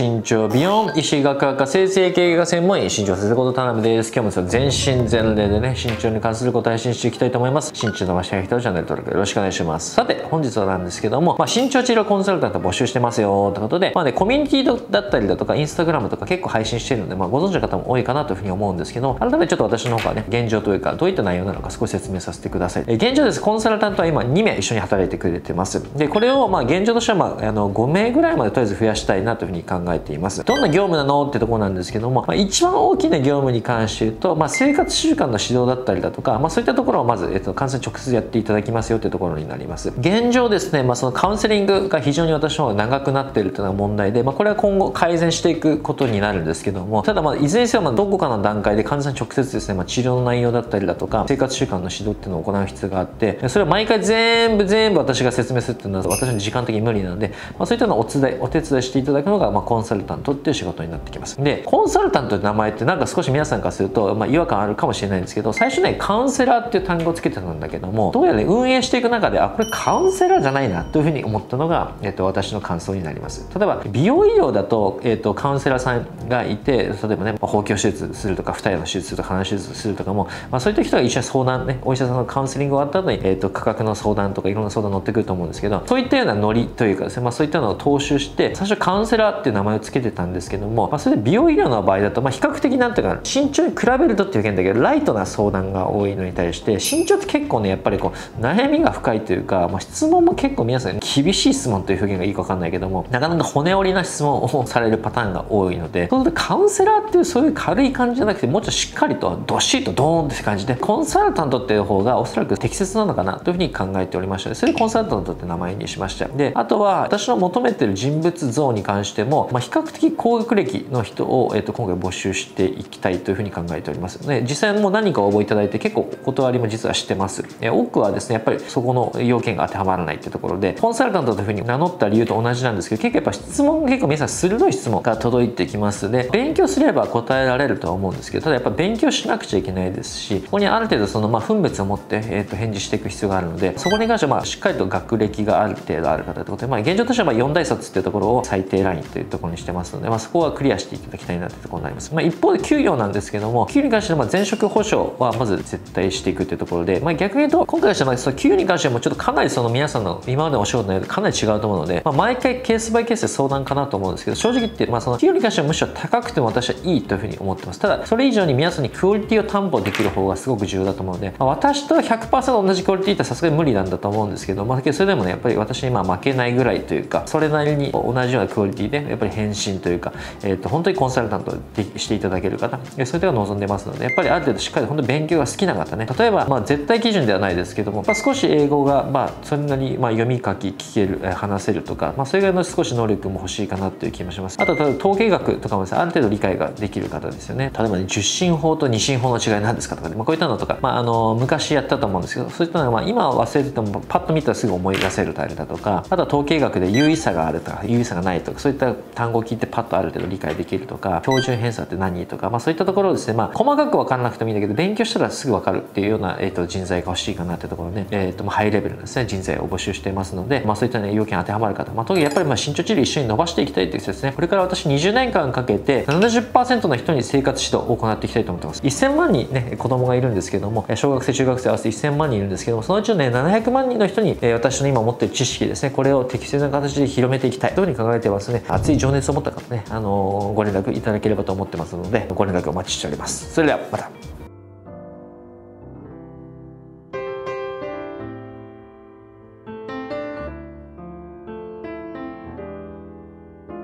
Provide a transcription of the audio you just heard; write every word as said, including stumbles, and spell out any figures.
身長美容医師学科科生成系が専門医身長先生こと田辺です。今日も全身全霊でね身長に関することを配信していきたいと思います。身長伸ばしたい人はチャンネル登録よろしくお願いします。さて本日はなんですけども、まあ、身長治療コンサルタント募集してますよということで、まあね、コミュニティだったりだとかインスタグラムとか結構配信してるので、まあ、ご存知の方も多いかなというふうに思うんですけど、改めてちょっと私の方からね現状というかどういった内容なのか少し説明させてください。え現状です。コンサルタントは今にめい一緒に働いてくれてます。でこれをまあ現状としては、まあ、あのごめいぐらいまでとりあえず増やしたいなというふうに考えています。どんな業務なのってところなんですけども、まあ、一番大きな業務に関して言うと、まあ、生活習慣の指導だったりだとか、まあ、そういったところをまず、えっと、患者さんに直接やっていただきますよというところになります。現状ですね、まあ、そのカウンセリングが非常に私の方が長くなっているというのが問題で、まあ、これは今後改善していくことになるんですけども、ただまあいずれにせよまあどこかの段階で患者さんに直接ですね、まあ、治療の内容だったりだとか生活習慣の指導っていうのを行う必要があって、それを毎回全部全部私が説明するっていうのは私の時間的に無理なので、まあ、そういったのをお手伝いお手伝いしていただくのが、まあ、コンサルタントっていう仕事になってきます。でコンサルタントって名前ってなんか少し皆さんからすると、まあ、違和感あるかもしれないんですけど、最初ねカウンセラーっていう単語をつけてたんだけども、どうやらね運営していく中であこれカウンセラーじゃないなというふうに思ったのが、えっと、私の感想になります。例えば美容医療だと、えっと、カウンセラーさんがいて、例えばね包茎手術するとか二重の手術するとか鼻手術するとかも、まあ、そういった人が一緒に相談ねお医者さんのカウンセリング終わった後に、えっと、価格の相談とかいろんな相談乗ってくると思うんですけど、そういったようなノリというかですね、まあ、そういったのを踏襲して最初カウンセラーっていう名前をつけてたんですけども、まあ、それで美容医療の場合だと、まあ、比較的なんていうか身長に比べるとっていう件だけどライトな相談が多いのに対して、身長って結構ねやっぱりこう悩みが深いというか、まあ、質問も結構皆さん厳しい質問という表現がいいか分かんないけども、なかなか骨折りな質問をされるパターンが多いので、そうするとカウンセラーっていうそういう軽い感じじゃなくてもうちょっとしっかりとどっしりとドーンって感じでコンサルタントっていう方がおそらく適切なのかなというふうに考えておりましたので、それでコンサルタントって名前にしました。であとは私の求めてる人物像に関しても、まあ、比較的高学歴の人を、えー、と今回募集していきたいというふうに考えております。で実際もう何か応募いただいて結構お断りも実はしてます。え多くはですねやっぱりそこの要件が当てはまらないっていうところで、コンサルタントというふうに名乗った理由と同じなんですけど、結構やっぱ質問が結構皆さん鋭い質問が届いてきますので、勉強すれば答えられるとは思うんですけど、ただやっぱ勉強しなくちゃいけないですし、ここにある程度そのまあ分別を持って、えー、と返事していく必要があるので、そこに関してはまあしっかりと学歴がある程度ある方ということで、まあ、現状としてはまあよん大卒っていうところを最低ラインというところにしてますので、まあ、そこはクリアしていただきたいなというところになります。まあ、一方で給与なんですけども、給与に関してはまあ前職保証はまず絶対していくというところで、まあ、逆に言うと今回はその給与に関してもちょっとかなりその皆さんの今までのお仕事の内容とかなり違うと思うので、まあ、毎回ケースバイケースで相談かなと思うんですけど、正直言って、まあ、その給与に関してはむしろ高くても私はいいというふうに思ってます。ただそれ以上に皆さんにクオリティを担保できる方がすごく重要だと思うので、まあ、私と ひゃくパーセント 同じクオリティってさすがに無理なんだと思うんですけど、まあ、それでもねやっぱり私にまあ負けないぐらいというか、それなりに同じようなクオリティでやっぱり返信というか、えー、と本当にコンサルタントでしていただける方、そういう人が望んでますので、やっぱりある程度しっかり本当に勉強が好きな方ね、例えばまあ絶対基準ではないですけども、まあ、少し英語がまあそんなにまあ読み書き聞ける、えー、話せるとか、まあ、それぐらいの少し能力も欲しいかなという気もします。あとは統計学とかもですねある程度理解ができる方ですよね。例えばね十進法と二進法の違いなんですかとか、ね、まあ、こういったのとか、まあ、あの昔やったと思うんですけど、そういったのがまあ今は忘れててもパッと見たらすぐ思い出せるタイプだとか、あとは統計学で有意差があるとか有意差がないとか、そういった単語を聞いてパッとある程度理解できるとか、標準偏差って何とか、まあ、そういったところをですね、まあ、細かく分からなくてもいいんだけど勉強したらすぐ分かるっていうような、えー、と人材が欲しいかなっていうところで、ねえー、とまあハイレベルなですね人材を募集していますので、まあ、そういった、ね、要件当てはまる方、まあ、特にやっぱりまあ身長治療一緒に伸ばしていきたいという人ですね。これから私にじゅうねんかんかけて ななじゅっパーセント の人に生活指導を行っていきたいと思ってます。せんまんにんね子供がいるんですけども、小学生中学生合わせてせんまんにんいるんですけども、そのうちのねななひゃくまんにんの人に、えー、私の今持っている知識ですね、これを適切な形で広めていきたいというふうに考えてますね。熱い情熱を持った方ね、あのー、ご連絡いただければと思ってますので、ご連絡お待ちしております。それではまた。